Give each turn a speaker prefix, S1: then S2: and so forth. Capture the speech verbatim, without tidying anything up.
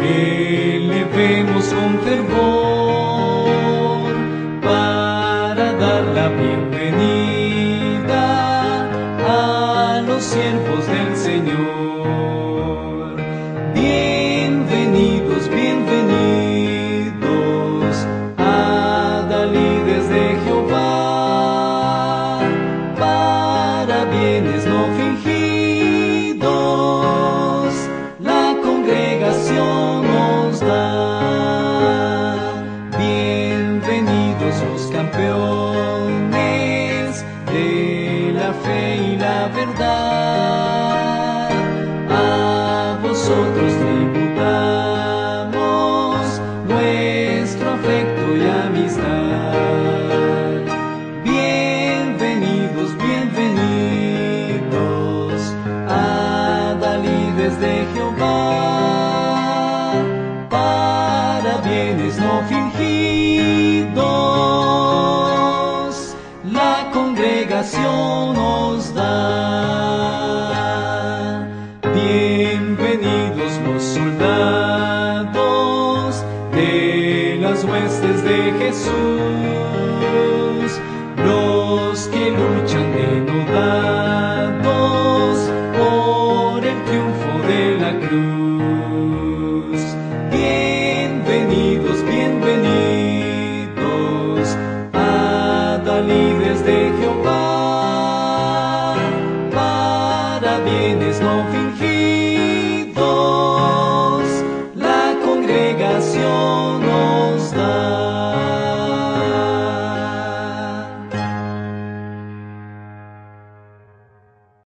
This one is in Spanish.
S1: elevemos con fervor para dar la bienvenida a los siervos del Señor. Bienvenidos, bienvenidos, adalides de Jehová, para bienes no fingidos, la congregación nos da. Bienvenidos los campeones de la fe y la verdad, a vosotros tributamos nuestro afecto y amistad. Bienvenidos, bienvenidos, adalides de Jehová, para bienes no fingidos, la congregación nos da. Bienvenidos los soldados de las huestes de Jesús, los que luchan denodados por el triunfo de la cruz. Bienvenidos, bienvenidos, adalides de Jehová, para bienes no fingidos, la congregación no